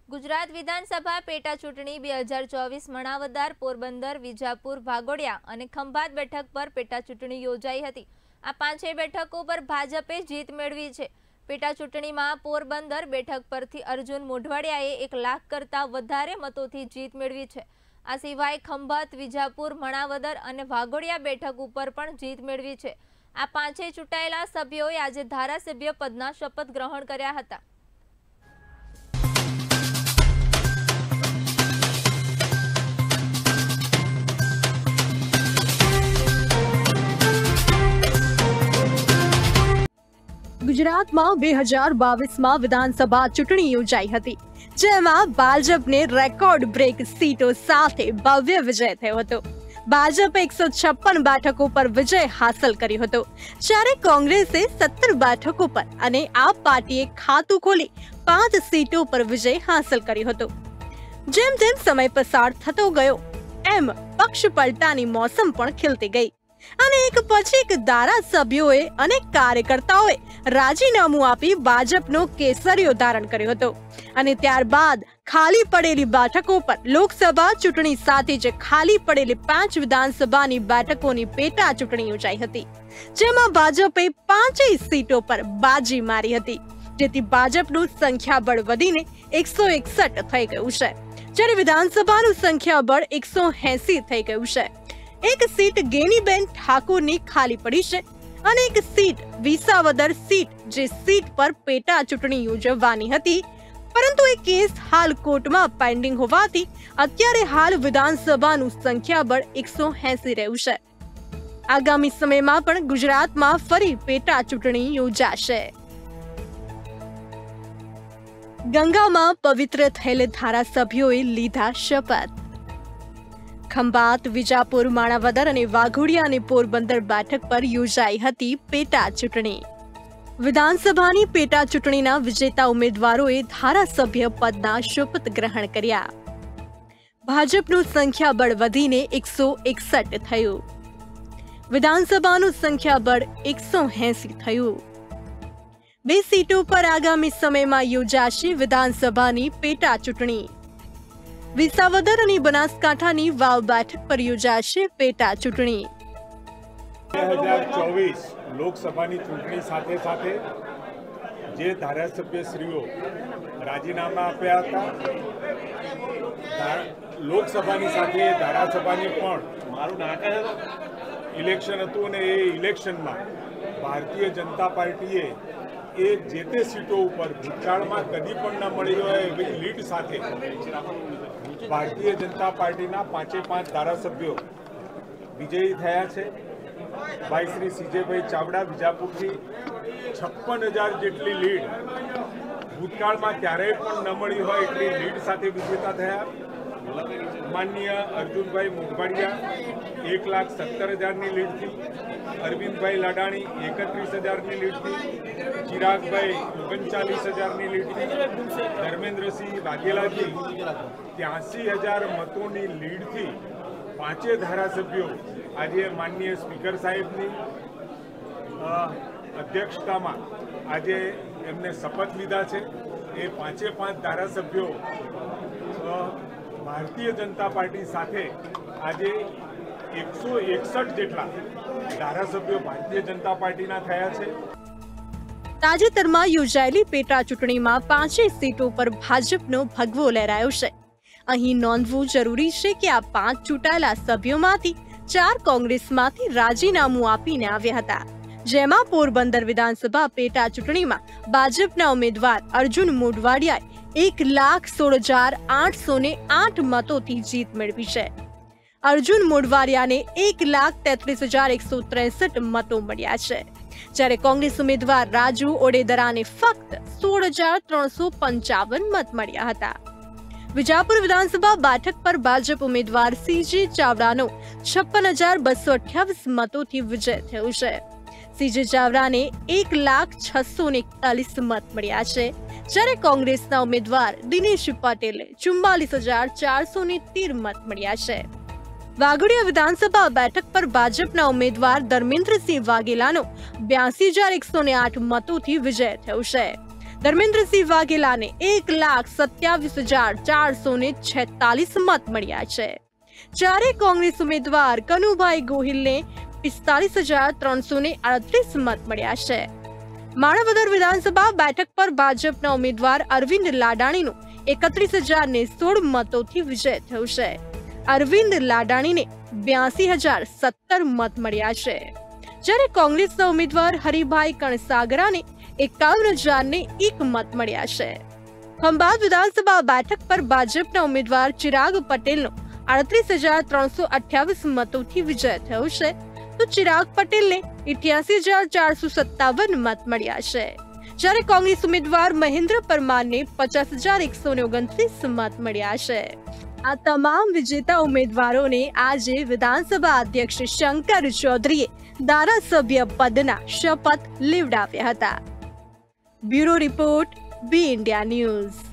ગુજરાત વિધાનસભા પેટા ચૂંટણી 2024 મણાવદર, પોરબંદર, વિજાપુર, વાઘોડિયા અને ખંભાત બેઠક પર પેટા ચૂંટણી યોજાઈ હતી। આ પાંચેય બેઠકો પર ભાજપે જીત મેળવી છે। પેટા ચૂંટણીમાં પોરબંદર બેઠક પરથી અર્જુન મોઢવાડિયાએ 1 લાખ કરતાં વધારે મતોથી જીત મેળવી છે। આ સિવાય ખંભાત, વિજાપુર, મણાવદર અને વાઘોડિયા બેઠક ઉપર પણ જીત મેળવી છે। આ પાંચેય ચૂંટાયેલા સભ્યોએ આજે ધારાસભ્ય પદના શપથ ગ્રહણ કર્યા હતા। ગુજરાતમાં 2022માં વિધાનસભા ચૂંટણી યોજાઈ હતી, જેમાં ભાજપને રેકોર્ડ બ્રેક સીટો સાથે ભવ્ય વિજય થયો હતો। ભાજપે 156 બેઠકો પર વિજય હાંસલ કર્યો હતો, જ્યારે કોંગ્રેસે 17 બેઠકો પર અને આપ પાર્ટીએ ખાતું ખોલી 5 સીટો પર વિજય હાંસલ કર્યો હતો। જેમ જેમ સમય પસાર થતો ગયો એમ પક્ષ પલટાની મોસમ પણ ખીલતી ગઈ અને એક પછી એક ધારાસભ્યોએ અને કાર્યકર્તાઓએ રાજીનામું આપી ભાજપનો કેસરિયો ધારણ કર્યો હતો અને ત્યારબાદ ખાલી પડેલી બેઠકો પર લોકસભા ચૂંટણી સાથે જ ખાલી પડેલી 5 વિધાનસભાની બેઠકોની પેટા ચૂંટણી યોજાઈ હતી, જેમાં ભાજપે 5 સીટો પર બાજી મારી હતી, જેથી ભાજપનું સંખ્યાબળ વધીને 161 થઈ ગયું છે, જ્યારે વિધાનસભાનું સંખ્યાબળ 180 થઈ ગયું છે। એક સીટ ગેનીબેન ઠાકોરની ખાલી પડી છે અને એક સીટ વિસાવદર સીટ, જે સીટ પર પેટા ચૂંટણી યોજવાની હતી, પરંતુ એ કેસ હાલ કોર્ટમાં પેન્ડિંગ હોવાથી અત્યારે હાલ વિધાનસભાનું સંખ્યાબળ 180 રહ્યું છે। આગામી સમયમાં પણ ગુજરાતમાં ફરી પેટા ચૂંટણી યોજાશે। ગંગામાં પવિત્ર થયેલ ધારાસભ્યોએ લીધા શપથ। ખંભાત, વિજાપુર, માણાવદર અને વાઘોડિયા અને પોરબંદર બેઠક પર યોજાઈ હતી પેટા ચૂંટણી। વિધાનસભાની પેટા ચૂંટણીના વિજેતા ઉમેદવારોએ ધારાસભ્ય પદના શપથ ગ્રહણ કર્યા। ભાજપનું સંખ્યાબળ વધીને 161 થયું, વિધાનસભાનું સંખ્યાબળ 180 થયું। 2 સીટો પર આગામી સમયમાં યોજાશે વિધાનસભાની પેટા ચૂંટણી। વિસાવદર અને બનાસકાંઠાની વાવ બેઠક પર યોજાશે પેટા ચૂંટણી। 2024 લોકસભાની ચૂંટણી સાથે સાથે જે ધારાસભ્યશ્રીઓ રાજીનામા આપ્યા હતા, લોકસભાની સાથે ધારાસભાની પણ ઇલેક્શન હતું અને એ ઇલેક્શનમાં ભારતીય જનતા પાર્ટીએ એ જે તે સીટો ઉપર ભૂતકાળમાં કદી પણ ન મળી હોય એવી લીડ સાથે ભારતીય જનતા પાર્ટીના 5 ધારાસભ્યો વિજયી થયા છે। ભાઈ શ્રી સીજેભાઈ ચાવડા વિજાપુરથી 56,000 જેટલી લીડ, ભૂતકાળમાં ક્યારેય પણ ન મળી હોય એટલી લીડ સાથે વિજેતા થયા। માનનીય અર્જુનભાઈ મોઢવાડિયા 1,17,000ની લીડથી, અરવિંદભાઈ લાડાણી 31,000ની લીડથી, ચિરાગભાઈ 39,000ની લીડથી, ધર્મેન્દ્રસિંહ વાઘેલાજી 83,000 મતોની લીડથી 5 ધારાસભ્યો આજે માનનીય સ્પીકર સાહેબની અધ્યક્ષતામાં આજે એમને શપથ લીધા છે। એ 5 ધારાસભ્યો ભારતીય જનતા પાર્ટી સાથે આજે 161 જેટલા ધારાસભ્યો ભારતીય જનતા પાર્ટીના થયા છે। તાજેતરમાં યોજાયેલી પેટા ચૂંટણીમાં 5 સીટો પર ભાજપનો ભગવો લહેરાયો છે। અહીં નોંધવું જરૂરી છે કે આ 5 ચૂંટાયેલા સભ્યોમાંથી 4 કોંગ્રેસમાંથી રાજીનામું આપીને આવ્યા હતા, જેમાં પોરબંદર વિધાનસભા પેટા ચૂંટણીમાં ભાજપના ઉમેદવાર અર્જુન મોઢવાડિયાએ 1,16,808 મતોથી જીત મેળવી છે। અર્જુન મોઢવાડિયાને 1,33,163 મતો મળ્યા છે, જ્યારે કોંગ્રેસ ઉમેદવાર રાજુ ઓડેદરાને ફક્ત 16,355 મત મળ્યા હતા। વિજાપુર વિધાનસભા બેઠક પર ભાજપ ઉમેદવાર સીજે ચાવડાનો 56,228 મતોથી વિજય થયો છે। સીજે ચાવડાને 1,06,41 મત મળ્યા છે, જ્યારે કોંગ્રેસના ઉમેદવાર દિનેશ પટેલે 44,413 મત મળ્યા છે। વાઘોડિયા વિધાનસભા બેઠક પર ભાજપના ઉમેદવાર ધર્મેન્દ્રસિંહ વાઘેલાનો 82,108 મતોથી વિજય થયો છે, ધર્મેન્દ્રસિંહ વાઘેલાને 1,27,446 મત મળ્યા છે, જ્યારે કોંગ્રેસ ઉમેદવાર કનુભાઈ ગોહિલને 45,338 મત મળ્યા છે. માણાવદર વિધાનસભા બેઠક પર ભાજપના ઉમેદવાર અરવિંદ લાડાણીનું 31,016 મતોથી વિજય થયો છે. અરવિંદ લાડાણીને 82,017 મત મળ્યા છે, જ્યારે કોંગ્રેસના ઉમેદવાર હરિભાઈ કણસાગરાને 51,001 મત મળ્યા છે. ખંભાત વિધાનસભા બેઠક પર ભાજપના ઉમેદવાર ચિરાગ પટેલનો 38,328 મતોથી વિજય થયો છે, તો ચિરાગ પટેલને 88,457 મત મળ્યા છે, જ્યારે કોંગ્રેસ ઉમેદવાર મહેન્દ્ર પરમારને 50,129 મત મળ્યા છે. આ તમામ વિજેતા ઉમેદવારોને આજે વિધાનસભા અધ્યક્ષ શંકર ચૌધરીએ ધારાસભ્ય પદના શપથ લેવડાવ્યા હતા. Bureau report, B India news.